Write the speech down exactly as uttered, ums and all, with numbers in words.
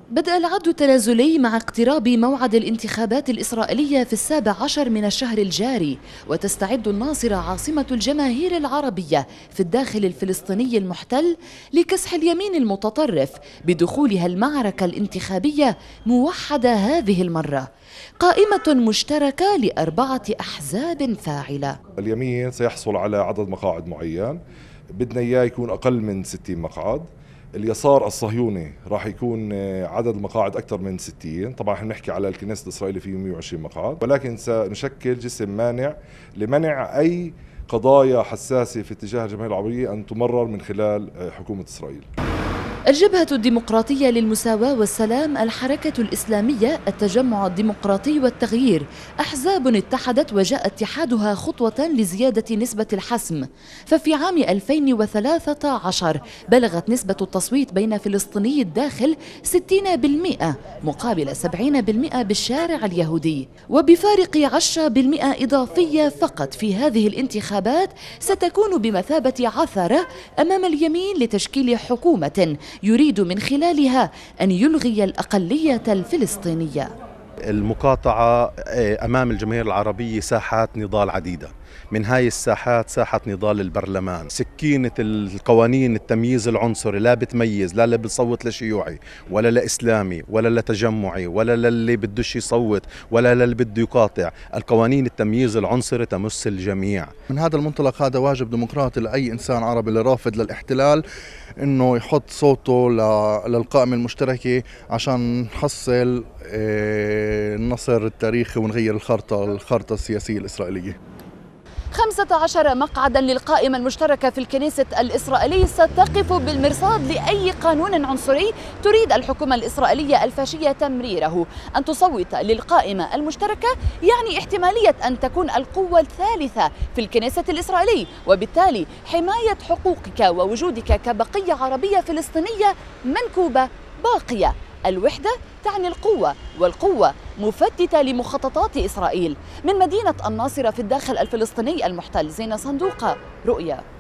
بدأ العد التنازلي مع اقتراب موعد الانتخابات الإسرائيلية في السابع عشر من الشهر الجاري، وتستعد الناصرة عاصمة الجماهير العربية في الداخل الفلسطيني المحتل لكسح اليمين المتطرف بدخولها المعركة الانتخابية موحدة هذه المرة، قائمة مشتركة لأربعة أحزاب فاعلة. اليمين سيحصل على عدد مقاعد معين، بدنا إياه يكون أقل من ستين مقعد. اليسار الصهيوني راح يكون عدد المقاعد أكثر من ستين، طبعا احنا بنحكي على الكنيست الإسرائيلي فيه مئة وعشرين مقعد، ولكن سنشكل جسم مانع لمنع أي قضايا حساسة في اتجاه الجماهير العربية أن تمرر من خلال حكومة إسرائيل. الجبهة الديمقراطية للمساواة والسلام، الحركة الإسلامية، التجمع الديمقراطي والتغيير، أحزاب اتحدت وجاء اتحادها خطوة لزيادة نسبة الحسم. ففي عام ألفين وثلاثة عشر بلغت نسبة التصويت بين فلسطيني الداخل ستين بالمئة مقابل سبعين بالمئة بالشارع اليهودي، وبفارق عشرة بالمئة إضافية فقط في هذه الانتخابات ستكون بمثابة عثرة أمام اليمين لتشكيل حكومة يريد من خلالها أن يلغي الأقلية الفلسطينية. المقاطعة أمام الجماهير العربية ساحات نضال عديدة، من هاي الساحات ساحة نضال البرلمان. سكينة القوانين التمييز العنصري لا بتميز لا اللي بتصوت لشيوعي ولا لإسلامي ولا لتجمعي ولا للي بدوش يصوت ولا للي بده يقاطع. القوانين التمييز العنصري تمس الجميع. من هذا المنطلق هذا واجب ديمقراطي لأي إنسان عربي اللي رافض للاحتلال إنه يحط صوته للقائمة المشتركة عشان نحصل النصر التاريخي ونغير الخارطة الخارطة السياسية الإسرائيلية. خمسة عشر مقعدا للقائمة المشتركة في الكنيست الإسرائيلي ستقف بالمرصاد لأي قانون عنصري تريد الحكومة الإسرائيلية الفاشية تمريره. أن تصوت للقائمة المشتركة يعني احتمالية أن تكون القوة الثالثة في الكنيست الإسرائيلي، وبالتالي حماية حقوقك ووجودك كبقية عربية فلسطينية منكوبة باقية. الوحدة تعني القوة، والقوة مفتتة لمخططات إسرائيل. من مدينة الناصرة في الداخل الفلسطيني المحتل، زينة صندوقة، رؤيا.